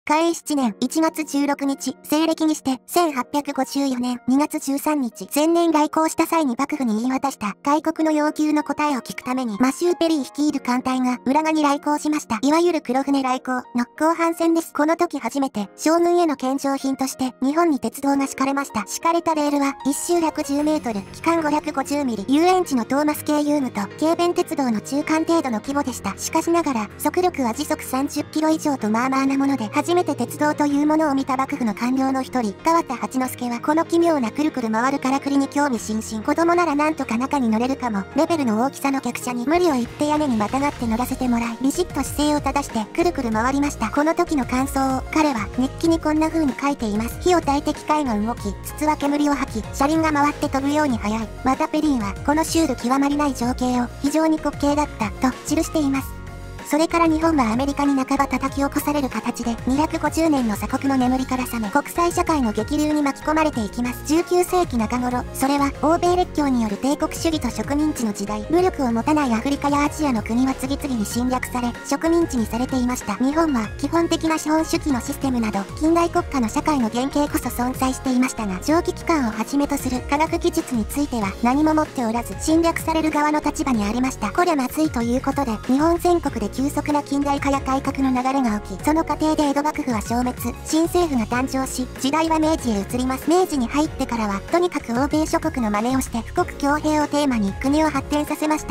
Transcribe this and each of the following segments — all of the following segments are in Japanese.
嘉永7年1月16日、西暦にして1854年2月13日、前年来航した際に幕府に言い渡した開国の要求の答えを聞くために、マシュー・ペリー率いる艦隊が浦賀に来航しました。いわゆる黒船来航の後半戦です。この時初めて将軍への献上品として日本に鉄道が敷かれました。敷かれたレールは1周110メートル、期間550ミリ、遊園地のトーマス系遊具と軽便鉄道の中間程度の規模でした。しかしながら、速力は時速30キロ以上とまあまあなもので、初めて鉄道というものを見た幕府の官僚の一人、川田八之助はこの奇妙なくるくる回るからくりに興味津々。子供ならなんとか中に乗れるかも。レベルの大きさの客車に無理を言って屋根にまたがって乗らせてもらい、ビシッと姿勢を正してくるくる回りました。この時の感想を彼は日記にこんな風に書いています。火を焚いて機械が動き、筒は煙を吐き、車輪が回って飛ぶように速い。またペリーはこのシュール極まりない情景を非常に滑稽だったと記しています。それから日本はアメリカに半ば叩き起こされる形で250年の鎖国の眠りから覚め国際社会の激流に巻き込まれていきます。19世紀中頃、それは欧米列強による帝国主義と植民地の時代。武力を持たないアフリカやアジアの国は次々に侵略され植民地にされていました。日本は基本的な資本主義のシステムなど近代国家の社会の原型こそ存在していましたが、蒸気機関をはじめとする科学技術については何も持っておらず侵略される側の立場にありました。こりゃまずいということで日本全国で急速な近代化や改革の流れが起き、その過程で江戸幕府は消滅、新政府が誕生し、時代は明治へ移ります。明治に入ってからは、とにかく欧米諸国の真似をして、富国強兵をテーマに国を発展させました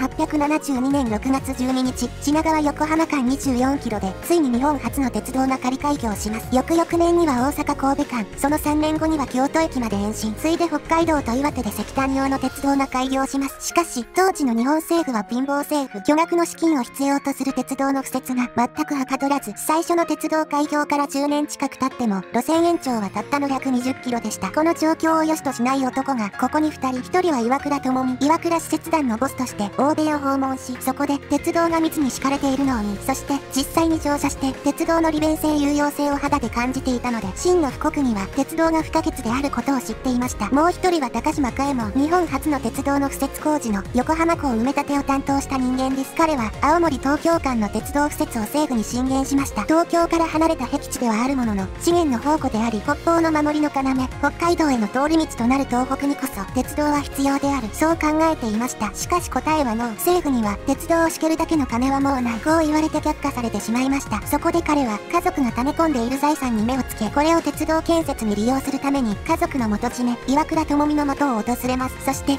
。1872年6月12日、品川横浜間24キロで、ついに日本初の鉄道が仮開業します。翌々年には大阪神戸間、その3年後には京都駅まで延伸、ついで北海道と岩手で石炭用の鉄道が開業します。しかし、当時の日本政府は貧乏政府、巨額の資金を必要とする鉄道の敷設が全くはかどらず、最初の鉄道開業から10年近く経っても、路線延長はたったの120キロでした。この状況を良しとしない男が、ここに2人、1人は岩倉智美、岩倉使節団のボスとして欧米を訪問し、そこで鉄道が密に敷かれているのを見、そして実際に乗車して鉄道の利便性有用性を肌で感じていたので、真の富国には鉄道が不可欠であることを知っていました。もう1人は高島嘉右衛門、日本初の鉄道の敷設工事の横浜港埋め立てを担当した人間です。彼は青森東京間の鉄道敷設を政府に進言しました。東京から離れた僻地ではあるものの、資源の宝庫であり、北方の守りの要、北海道への通り道となる東北にこそ、鉄道は必要である。そう考えていました。しかし答えはノー。政府には、鉄道を敷けるだけの金はもうない。こう言われて却下されてしまいました。そこで彼は、家族が溜め込んでいる財産に目をつけ、これを鉄道建設に利用するために、家族の元締め、岩倉智美の元を訪れます。そして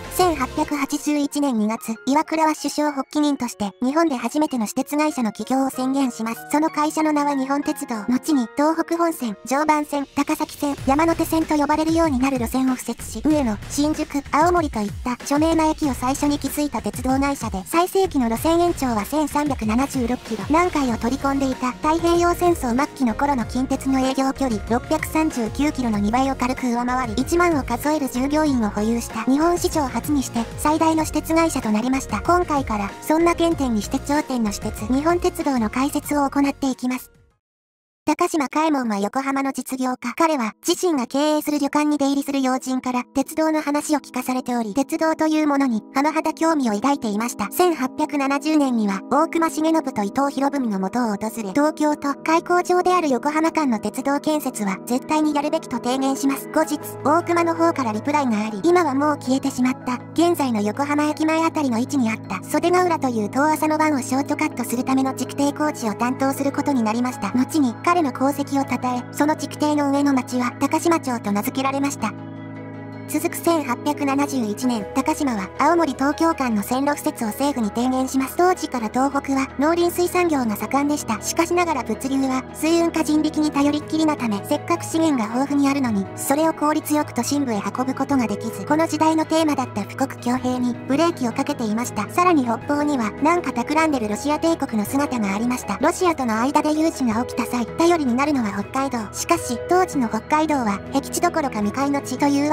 、1881年2月、岩倉は首相発起人として、日本で初めての私鉄会社の起業を宣言します。その会社の名は日本鉄道。後に東北本線、常磐線、高崎線、山手線と呼ばれるようになる路線を敷設し、上野、新宿、青森といった著名な駅を最初に築いた鉄道会社で、最盛期の路線延長は1376キロ。南海を取り込んでいた太平洋戦争末期の頃の近鉄の営業距離639キロの2倍を軽く上回り、1万を数える従業員を保有した日本史上初にして最大の私鉄会社となりました。今回からそんな原点にして頂点の私鉄、日本鉄道の解説を行っていきます。高島嘉右衛門は横浜の実業家。彼は自身が経営する旅館に出入りする要人から鉄道の話を聞かされており、鉄道というものに甚だ興味を抱いていました。1870年には大隈重信と伊藤博文の元を訪れ、東京と開港場である横浜間の鉄道建設は絶対にやるべきと提言します。後日、大隈の方からリプライがあり、今はもう消えてしまった。現在の横浜駅前あたりの位置にあった袖ヶ浦という遠浅の湾をショートカットするための築堤工事を担当することになりました。後に彼の功績を称え、その築堤の上の町は高島町と名付けられました。続く1871年、高島は青森東京間の線路敷設を政府に提言します。当時から東北は農林水産業が盛んでした。しかしながら物流は水運か人力に頼りっきりなため、せっかく資源が豊富にあるのに、それを効率よく都心部へ運ぶことができず、この時代のテーマだった富国強兵にブレーキをかけていました。さらに北方にはなんか企んでるロシア帝国の姿がありました。ロシアとの間で有事が起きた際、頼りになるのは北海道。しかし、当時の北海道は僻地どころか未開の地というわけで、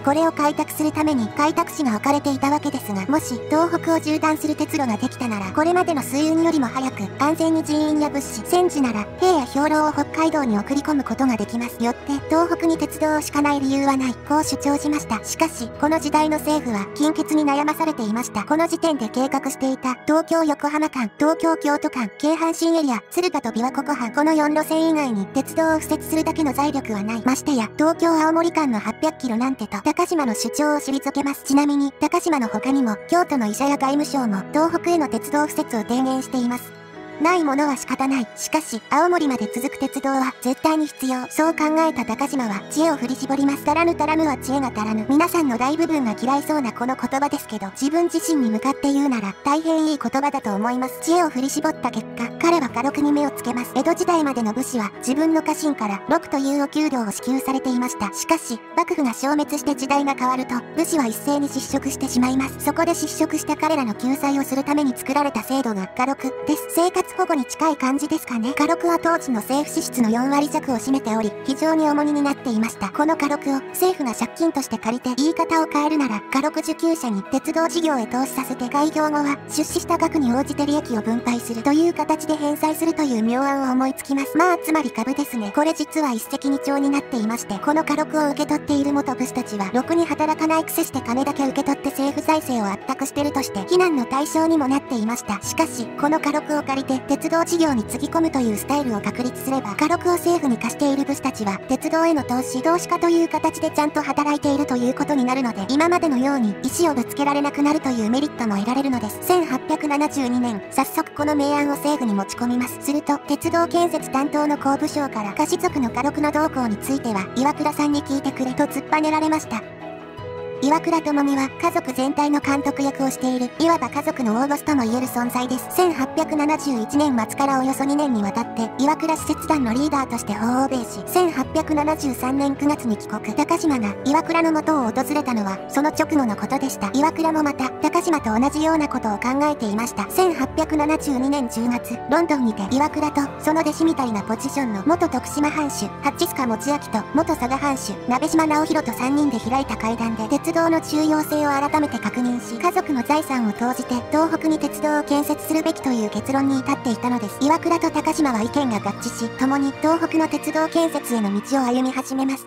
これを開拓するために開拓地が置かれていたわけですが、もし東北を縦断する鉄路ができたなら、これまでの水運よりも早く安全に人員や物資、戦時なら兵や兵糧を北海道に送り込むことができます。よって東北に鉄道を敷かない理由はない、こう主張しました。しかしこの時代の政府は金欠に悩まされていました。この時点で計画していた東京横浜間、東京京都間、京阪神エリア、敦賀と琵琶湖湖畔、この4路線以外に鉄道を敷設するだけの財力はない。ましてや東京青森間の800キロなんてと高島の主張を退けます。ちなみに高島の他にも京都の医者や外務省も東北への鉄道敷設を提言しています。ないものは仕方ない。しかし、青森まで続く鉄道は絶対に必要。そう考えた高島は知恵を振り絞ります。足らぬ足らぬは知恵が足らぬ。皆さんの大部分が嫌いそうなこの言葉ですけど、自分自身に向かって言うなら大変いい言葉だと思います。知恵を振り絞った結果、彼は家禄に目をつけます。江戸時代までの武士は自分の家臣から禄というお給料を支給されていました。しかし、幕府が消滅して時代が変わると、武士は一斉に失職してしまいます。そこで失職した彼らの救済をするために作られた制度が家禄です。生活保護に近い感じですかね。家禄は当時の政府支出の4割弱を占めており、非常に重荷になっていました。この家禄を政府が借金として借りて、言い方を変えるなら、家禄受給者に鉄道事業へ投資させて開業後は出資した額に応じて利益を分配するという形で返済するという妙案を思いつきます。まあつまり株ですね。これ実は一石二鳥になっていまして、この家禄を受け取っている元武士たちは、ろくに働かないくせして金だけ受け取って政府財政を圧迫してるとして非難の対象にもなっていました。しかし、この家禄を借りて鉄道事業につぎ込むというスタイルを確立すれば、家禄を政府に貸している武士たちは鉄道への投資家という形でちゃんと働いているということになるので、今までのように意思をぶつけられなくなるというメリットも得られるのです。1872年、早速この明案を政府に持ち込みます。すると、鉄道建設担当の工部省から下士族の家禄の動向については岩倉さんに聞いてくれと突っぱねられました。岩倉智美は家族全体の監督役をしている、いわば家族の大ボスとも言える存在です。1871年末からおよそ2年にわたって、岩倉使節団のリーダーとして法欧米し、1873年9月に帰国、高島が岩倉の元を訪れたのは、その直後のことでした。岩倉もまた、高島と同じようなことを考えていました。1872年10月、ロンドンにて岩倉と、その弟子みたいなポジションの元徳島藩主、八塚持明と、元佐賀藩主、鍋島直弘と3人で開いた会談で、鉄道の重要性を改めて確認し、家族の財産を投じて東北に鉄道を建設するべきという結論に至っていたのです。岩倉と高島は意見が合致し、共に東北の鉄道建設への道を歩み始めます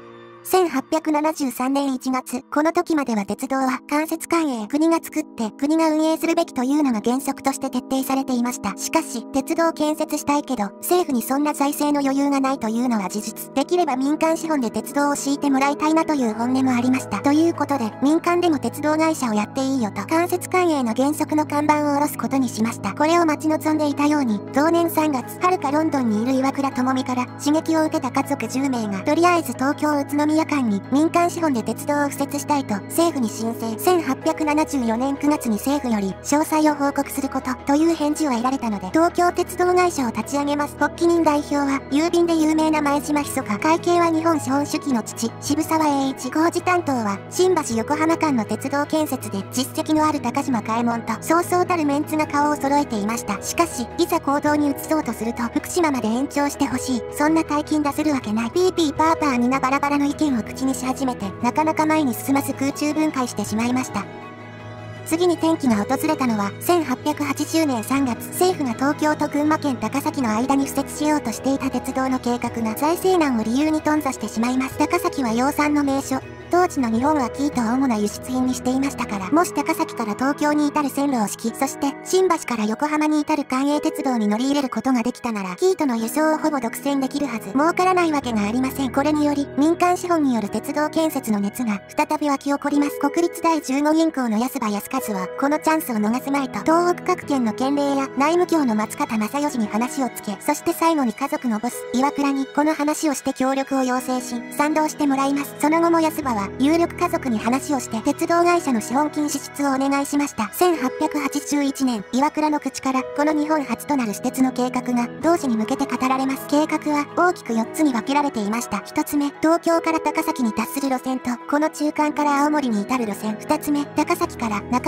。1873年1月、この時までは鉄道は間接官営、国が作って国が運営するべきというのが原則として徹底されていました。しかし、鉄道を建設したいけど、政府にそんな財政の余裕がないというのは事実。できれば民間資本で鉄道を敷いてもらいたいなという本音もありました。ということで、民間でも鉄道会社をやっていいよと、間接官営の原則の看板を下ろすことにしました。これを待ち望んでいたように、同年3月、はるかロンドンにいる岩倉智美から刺激を受けた家族10名が、とりあえず東京宇都宮間に民間資本で鉄道を敷設したいと政府に申請。1874年9月に政府より詳細を報告することという返事を得られたので、東京鉄道会社を立ち上げます。発起人代表は郵便で有名な前島密か、会計は日本資本主義の父渋沢栄一、工事担当は新橋横浜間の鉄道建設で実績のある高島嘉右衛門と、そうそうたるメンツが顔を揃えていました。しかしいざ行動に移そうとすると、福島まで延長してほしい、そんな大金出せるわけない、ピーピーパーパー皆バラバラの意見を口にし始めて、なかなか前に進まず空中分解してしまいました。次に転機が訪れたのは1880年3月、政府が東京と群馬県高崎の間に敷設しようとしていた鉄道の計画が財政難を理由に頓挫してしまいます。高崎は養蚕の名所。当時の日本は生糸を主な輸出品にしていましたから、もし高崎から東京に至る線路を敷き、そして新橋から横浜に至る関営鉄道に乗り入れることができたなら、生糸の輸送をほぼ独占できるはず。儲からないわけがありません。これにより、民間資本による鉄道建設の熱が再び湧き起こります。国立第15銀行の安場康和は、このチャンスを逃すまいと、東北各県の県令や内務卿の松方正義に話をつけ、そして最後に家族のボス、岩倉にこの話をして協力を要請し、賛同してもらいます。その後も安場は、有力家族に話をして鉄道会社の資本金支出をお願いしました。1881年、岩倉の口から、この日本初となる私鉄の計画が、同時に向けて語られます。計画は、大きく4つに分けられていました。1つ目、東京から高崎に達する路線と、この中間から青森に至る路線。2つ目、高崎から中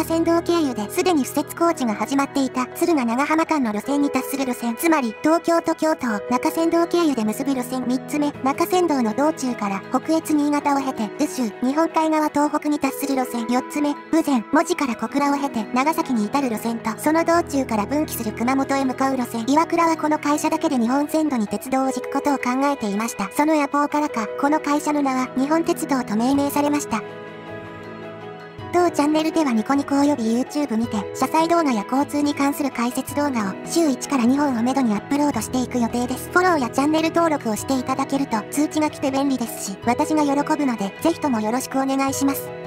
中山道経由ですでに敷設工事が始まっていた敦賀長浜間の路線に達する路線、つまり東京と京都を中山道経由で結ぶ路線。3つ目、中山道の道中から北越新潟を経て宇州、日本海側東北に達する路線。4つ目、豊前、門司から小倉を経て長崎に至る路線と、その道中から分岐する熊本へ向かう路線。岩倉はこの会社だけで日本全土に鉄道を敷くことを考えていました。その野望からか、この会社の名は日本鉄道と命名されました。当チャンネルではニコニコ及び YouTube にて、車載動画や交通に関する解説動画を週1から2本をめどにアップロードしていく予定です。フォローやチャンネル登録をしていただけると通知が来て便利ですし、私が喜ぶので、ぜひともよろしくお願いします。